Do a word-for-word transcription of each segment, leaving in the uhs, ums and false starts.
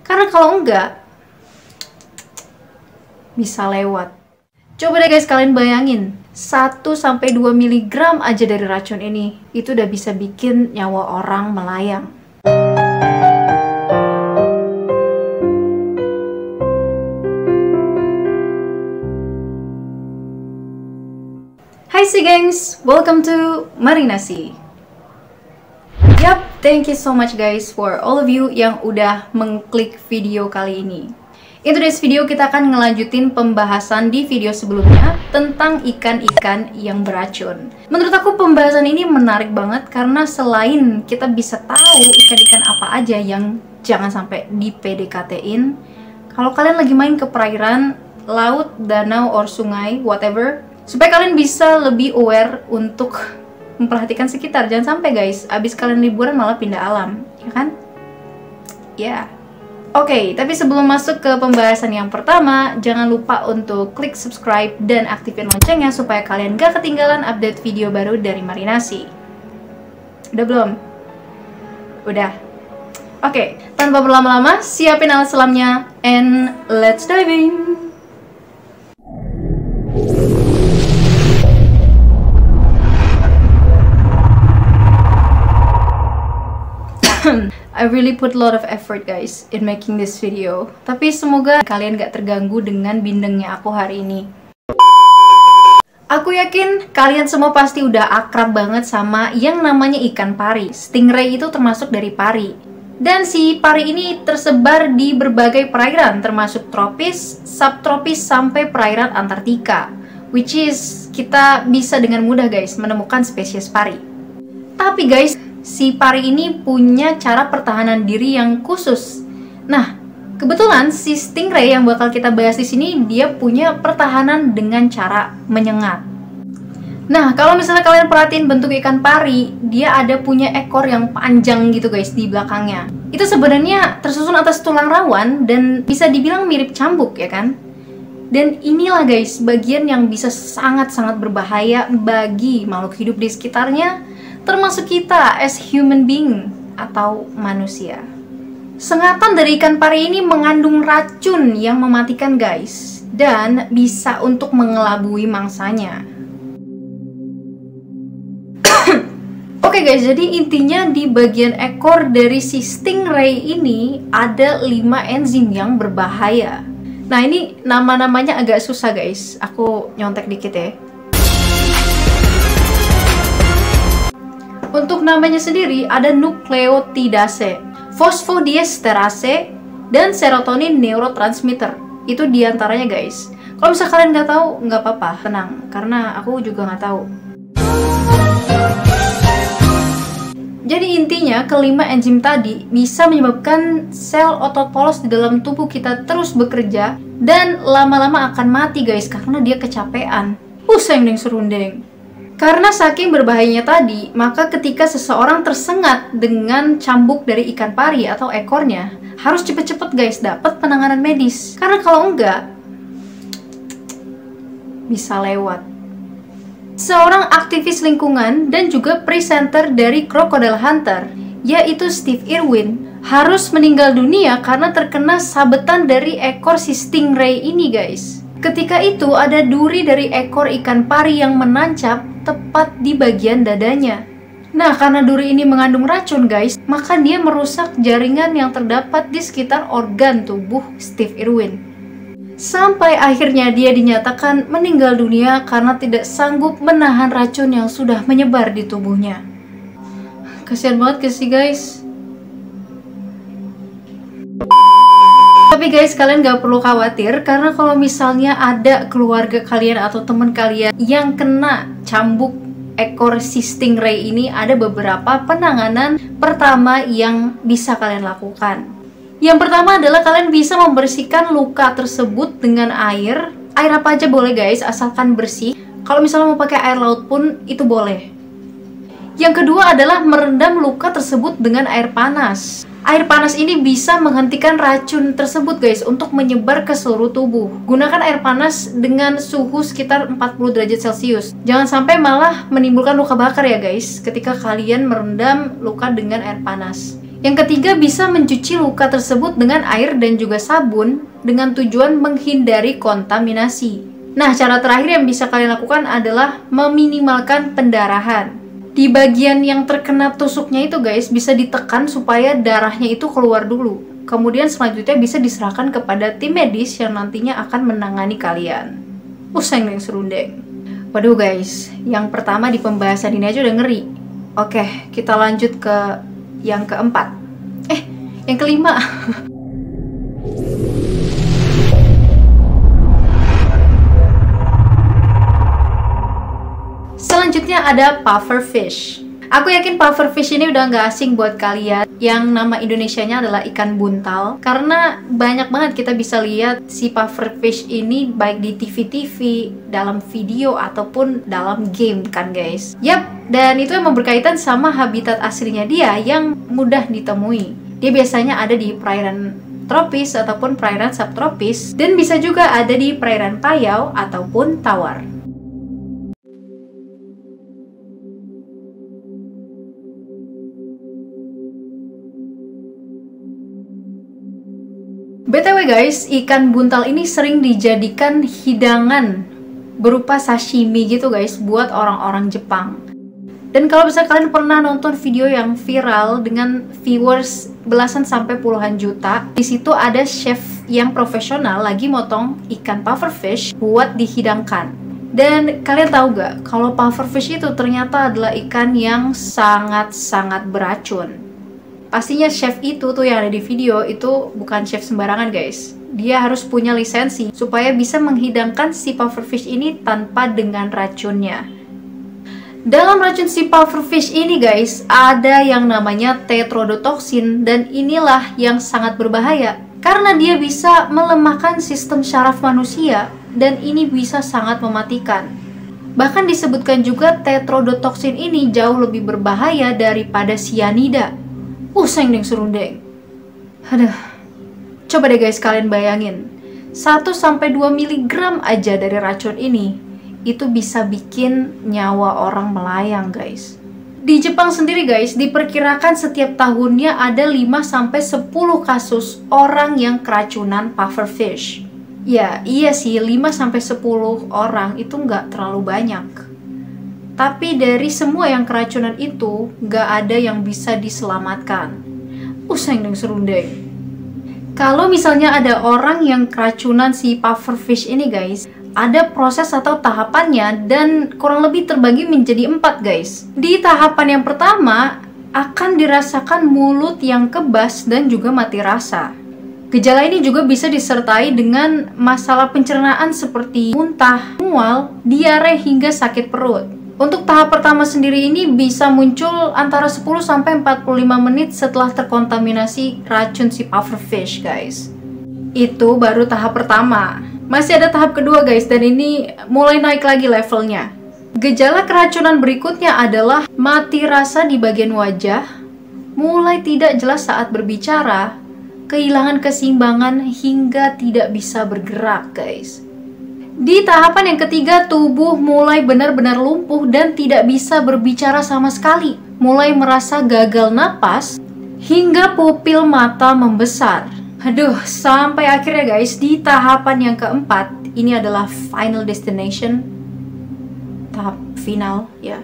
Karena kalau enggak, bisa lewat. Coba deh guys kalian bayangin, satu sampai dua miligram aja dari racun ini, itu udah bisa bikin nyawa orang melayang. Hai si gengs, welcome to Marinasi. Yap, thank you so much guys for all of you yang udah mengklik video kali ini. In today's video kita akan ngelanjutin pembahasan di video sebelumnya tentang ikan-ikan yang beracun. Menurut aku pembahasan ini menarik banget karena selain kita bisa tahu ikan-ikan apa aja yang jangan sampai di P D K T-in, kalau kalian lagi main ke perairan, laut, danau, or sungai, whatever, supaya kalian bisa lebih aware untuk memperhatikan sekitar. Jangan sampai guys, abis kalian liburan malah pindah alam, ya kan? Ya. Yeah. Oke, okay, tapi sebelum masuk ke pembahasan yang pertama, jangan lupa untuk klik subscribe dan aktifin loncengnya supaya kalian gak ketinggalan update video baru dari Marinasi. Udah belum? Udah. Oke, okay, tanpa berlama-lama, siapin alat selamnya and let's dive in. I really put a lot of effort guys in making this video. Tapi semoga kalian gak terganggu dengan bindengnya aku hari ini. Aku yakin kalian semua pasti udah akrab banget sama yang namanya ikan pari. Stingray itu termasuk dari pari. Dan si pari ini tersebar di berbagai perairan, termasuk tropis, subtropis, sampai perairan Antartika. Which is, kita bisa dengan mudah guys menemukan spesies pari. Tapi guys, si pari ini punya cara pertahanan diri yang khusus. Nah, kebetulan si stingray yang bakal kita bahas di sini dia punya pertahanan dengan cara menyengat. Nah, kalau misalnya kalian perhatiin bentuk ikan pari, dia ada punya ekor yang panjang gitu guys di belakangnya. Itu sebenarnya tersusun atas tulang rawan dan bisa dibilang mirip cambuk ya kan? Dan inilah guys bagian yang bisa sangat-sangat berbahaya bagi makhluk hidup di sekitarnya, termasuk kita as human being atau manusia. Sengatan dari ikan pari ini mengandung racun yang mematikan guys, dan bisa untuk mengelabui mangsanya. Oke okay guys, jadi intinya di bagian ekor dari si stingray ini ada lima enzim yang berbahaya. Nah ini nama-namanya agak susah guys, aku nyontek dikit ya. Untuk namanya sendiri ada nukleotidase, fosfodiesterase, dan serotonin neurotransmitter. Itu diantaranya guys. Kalau misalnya kalian nggak tahu, nggak apa-apa, tenang. Karena aku juga nggak tahu. Jadi intinya kelima enzim tadi bisa menyebabkan sel otot polos di dalam tubuh kita terus bekerja dan lama-lama akan mati guys karena dia kecapean. Pusing deng serundeng. Karena saking berbahayanya tadi, maka ketika seseorang tersengat dengan cambuk dari ikan pari atau ekornya, harus cepet-cepet guys dapat penanganan medis. Karena kalau enggak, bisa lewat. Seorang aktivis lingkungan dan juga presenter dari Crocodile Hunter, yaitu Steve Irwin, harus meninggal dunia karena terkena sabetan dari ekor si stingray ini guys. Ketika itu ada duri dari ekor ikan pari yang menancap tepat di bagian dadanya. Nah, karena duri ini mengandung racun guys, maka dia merusak jaringan yang terdapat di sekitar organ tubuh Steve Irwin. Sampai akhirnya dia dinyatakan meninggal dunia karena tidak sanggup menahan racun yang sudah menyebar di tubuhnya. Kasian banget sih guys. Tapi guys, kalian gak perlu khawatir karena kalau misalnya ada keluarga kalian atau teman kalian yang kena cambuk ekor si stingray ini, ada beberapa penanganan pertama yang bisa kalian lakukan. Yang pertama adalah kalian bisa membersihkan luka tersebut dengan air. Air apa aja boleh guys, asalkan bersih. Kalau misalnya mau pakai air laut pun itu boleh. Yang kedua adalah merendam luka tersebut dengan air panas. Air panas ini bisa menghentikan racun tersebut guys untuk menyebar ke seluruh tubuh. Gunakan air panas dengan suhu sekitar empat puluh derajat celcius. Jangan sampai malah menimbulkan luka bakar ya guys ketika kalian merendam luka dengan air panas. Yang ketiga, bisa mencuci luka tersebut dengan air dan juga sabun dengan tujuan menghindari kontaminasi. Nah, cara terakhir yang bisa kalian lakukan adalah meminimalkan pendarahan. Di bagian yang terkena tusuknya itu guys, bisa ditekan supaya darahnya itu keluar dulu. Kemudian selanjutnya bisa diserahkan kepada tim medis yang nantinya akan menangani kalian. Useng yang serundeng. Waduh guys, yang pertama di pembahasan ini aja udah ngeri. Oke, kita lanjut ke yang keempat. Eh, yang kelima. Selanjutnya ada pufferfish. Aku yakin pufferfish ini udah nggak asing buat kalian yang nama Indonesianya adalah ikan buntal, karena banyak banget kita bisa lihat si pufferfish ini baik di T V-T V, dalam video ataupun dalam game kan guys. Yap, dan itu emang berkaitan sama habitat aslinya dia yang mudah ditemui. Dia biasanya ada di perairan tropis ataupun perairan subtropis, dan bisa juga ada di perairan payau ataupun tawar. B T W guys, ikan buntal ini sering dijadikan hidangan berupa sashimi gitu guys buat orang-orang Jepang. Dan kalau misalnya kalian pernah nonton video yang viral dengan viewers belasan sampai puluhan juta, di situ ada chef yang profesional lagi motong ikan pufferfish buat dihidangkan. Dan kalian tahu gak kalau pufferfish itu ternyata adalah ikan yang sangat-sangat beracun. Pastinya chef itu tuh yang ada di video itu bukan chef sembarangan guys. Dia harus punya lisensi supaya bisa menghidangkan si pufferfish ini tanpa dengan racunnya. Dalam racun si pufferfish ini guys, ada yang namanya tetrodotoxin, dan inilah yang sangat berbahaya karena dia bisa melemahkan sistem syaraf manusia dan ini bisa sangat mematikan. Bahkan disebutkan juga tetrodotoxin ini jauh lebih berbahaya daripada cyanida. Useng deng serundeng. Aduh. Coba deh guys kalian bayangin, satu sampai dua miligram aja dari racun ini itu bisa bikin nyawa orang melayang guys. Di Jepang sendiri guys, diperkirakan setiap tahunnya ada lima sampai sepuluh kasus orang yang keracunan pufferfish. Ya, iya sih, lima sampai sepuluh orang itu nggak terlalu banyak. Tapi dari semua yang keracunan itu, nggak ada yang bisa diselamatkan. Useng deng serundeng. Kalau misalnya ada orang yang keracunan si pufferfish ini guys, ada proses atau tahapannya dan kurang lebih terbagi menjadi empat guys. Di tahapan yang pertama, akan dirasakan mulut yang kebas dan juga mati rasa. Gejala ini juga bisa disertai dengan masalah pencernaan seperti muntah, mual, diare hingga sakit perut. Untuk tahap pertama sendiri ini bisa muncul antara sepuluh sampai empat puluh lima menit setelah terkontaminasi racun si pufferfish guys. Itu baru tahap pertama. Masih ada tahap kedua guys, dan ini mulai naik lagi levelnya. Gejala keracunan berikutnya adalah mati rasa di bagian wajah, mulai tidak jelas saat berbicara, kehilangan keseimbangan hingga tidak bisa bergerak guys. Di tahapan yang ketiga, tubuh mulai benar-benar lumpuh dan tidak bisa berbicara sama sekali, mulai merasa gagal napas hingga pupil mata membesar. Aduh, sampai akhirnya guys, di tahapan yang keempat, ini adalah final destination, tahap final ya.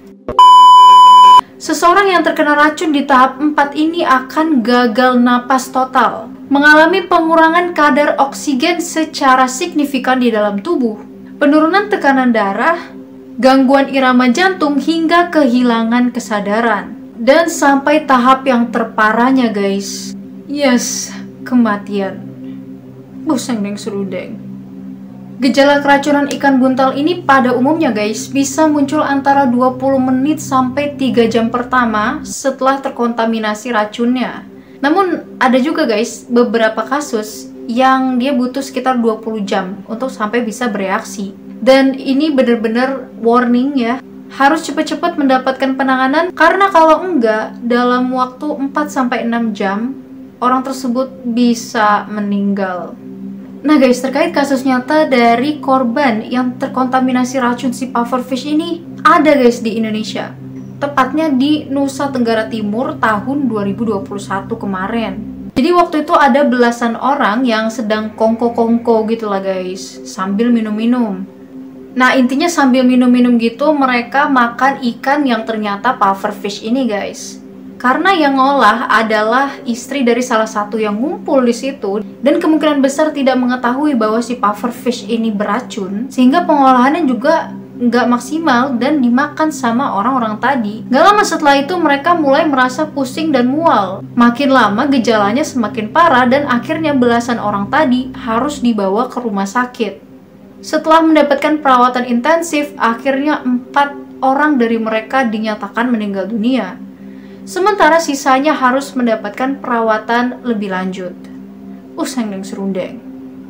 Seseorang yang terkena racun di tahap empat ini akan gagal napas total, mengalami pengurangan kadar oksigen secara signifikan di dalam tubuh, penurunan tekanan darah, gangguan irama jantung hingga kehilangan kesadaran. Dan sampai tahap yang terparahnya guys, yes, kematian. Buseng deng serudeng. Gejala keracunan ikan buntal ini pada umumnya guys bisa muncul antara dua puluh menit sampai tiga jam pertama setelah terkontaminasi racunnya. Namun ada juga guys beberapa kasus yang dia butuh sekitar dua puluh jam untuk sampai bisa bereaksi. Dan ini benar-benar warning ya, harus cepat-cepat mendapatkan penanganan karena kalau enggak dalam waktu empat sampai enam jam orang tersebut bisa meninggal. Nah guys, terkait kasus nyata dari korban yang terkontaminasi racun si pufferfish ini ada guys di Indonesia. tepatnya di Nusa Tenggara Timur tahun dua ribu dua puluh satu kemarin. Jadi waktu itu ada belasan orang yang sedang kongko-kongko gitu lah guys, sambil minum-minum. Nah intinya sambil minum-minum gitu mereka makan ikan yang ternyata pufferfish ini guys. Karena yang ngolah adalah istri dari salah satu yang ngumpul di situ dan kemungkinan besar tidak mengetahui bahwa si pufferfish ini beracun, sehingga pengolahannya juga nggak maksimal dan dimakan sama orang-orang tadi. Gak lama setelah itu mereka mulai merasa pusing dan mual. Makin lama gejalanya semakin parah dan akhirnya belasan orang tadi harus dibawa ke rumah sakit. Setelah mendapatkan perawatan intensif, akhirnya empat orang dari mereka dinyatakan meninggal dunia. Sementara sisanya harus mendapatkan perawatan lebih lanjut. Useng deng serundeng.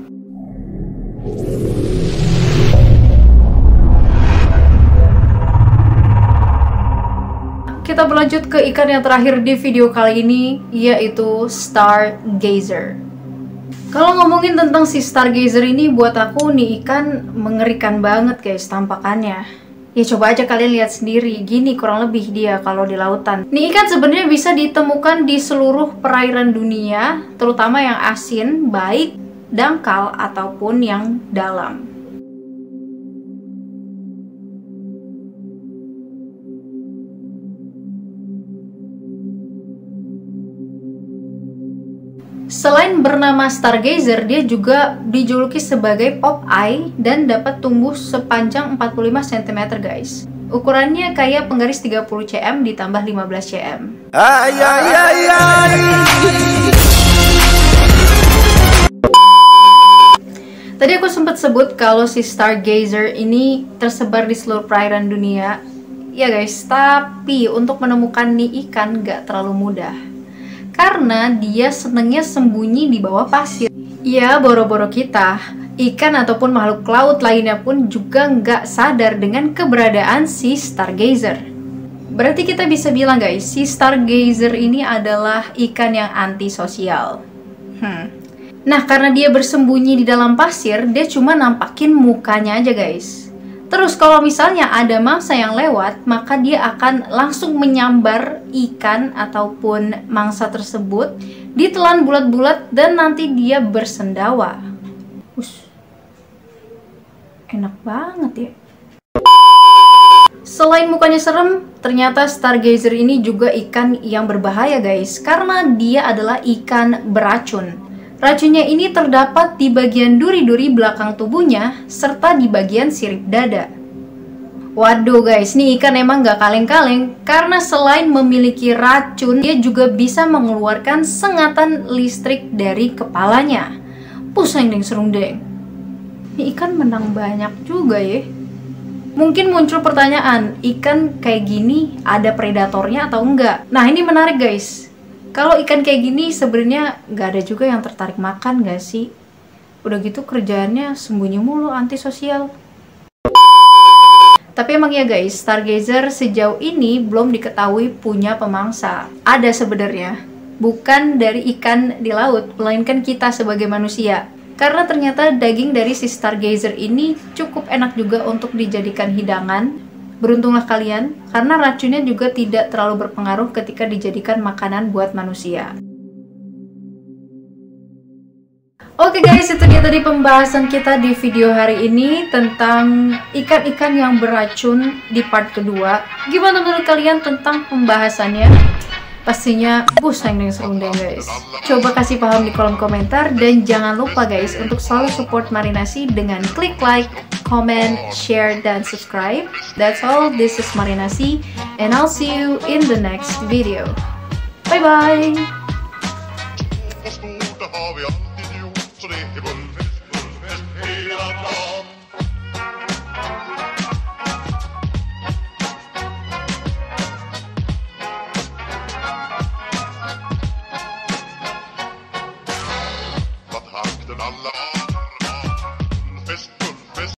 Kita berlanjut ke ikan yang terakhir di video kali ini, yaitu stargazer. Kalau ngomongin tentang si stargazer ini, buat aku nih ikan mengerikan banget guys tampakannya. Ya coba aja kalian lihat sendiri, gini kurang lebih dia kalau di lautan. Nih ikan sebenarnya bisa ditemukan di seluruh perairan dunia, terutama yang asin, baik, dangkal, ataupun yang dalam. Selain bernama stargazer, dia juga dijuluki sebagai Popeye dan dapat tumbuh sepanjang empat puluh lima sentimeter guys. Ukurannya kayak penggaris tiga puluh centimeter ditambah lima belas centimeter. Ay, ay, ay, ay. Tadi aku sempat sebut kalau si stargazer ini tersebar di seluruh perairan dunia. Ya guys, tapi untuk menemukan nih ikan gak terlalu mudah. Karena dia senengnya sembunyi di bawah pasir. Ya, boro-boro kita, ikan ataupun makhluk laut lainnya pun juga nggak sadar dengan keberadaan si stargazer. Berarti kita bisa bilang guys, si stargazer ini adalah ikan yang antisosial. Hmm. Nah, karena dia bersembunyi di dalam pasir, dia cuma nampakin mukanya aja guys. Terus kalau misalnya ada mangsa yang lewat, maka dia akan langsung menyambar ikan ataupun mangsa tersebut, ditelan bulat-bulat dan nanti dia bersendawa. Ush. Enak banget ya. Selain mukanya serem, ternyata stargazer ini juga ikan yang berbahaya guys, karena dia adalah ikan beracun. Racunnya ini terdapat di bagian duri-duri belakang tubuhnya, serta di bagian sirip dada. Waduh guys, nih ikan emang gak kaleng-kaleng, karena selain memiliki racun, dia juga bisa mengeluarkan sengatan listrik dari kepalanya. Pusing deng serundeng. Nih ikan menang banyak juga ya. Mungkin muncul pertanyaan, ikan kayak gini ada predatornya atau enggak? Nah ini menarik guys. Kalau ikan kayak gini sebenarnya nggak ada juga yang tertarik makan gak sih? Udah gitu kerjaannya sembunyi mulu, antisosial. Tapi emang ya guys, stargazer sejauh ini belum diketahui punya pemangsa. Ada sebenarnya, bukan dari ikan di laut, melainkan kita sebagai manusia. Karena ternyata daging dari si stargazer ini cukup enak juga untuk dijadikan hidangan. Beruntunglah kalian, karena racunnya juga tidak terlalu berpengaruh ketika dijadikan makanan buat manusia. Oke guys, itu dia tadi pembahasan kita di video hari ini tentang ikan-ikan yang beracun di part kedua. Gimana menurut kalian tentang pembahasannya? Pastinya pusing dengan serundeng guys. Coba kasih paham di kolom komentar, dan jangan lupa guys untuk selalu support Marinasi dengan klik like, comment, share, dan subscribe. That's all, this is Marinasi, and I'll see you in the next video. Bye bye!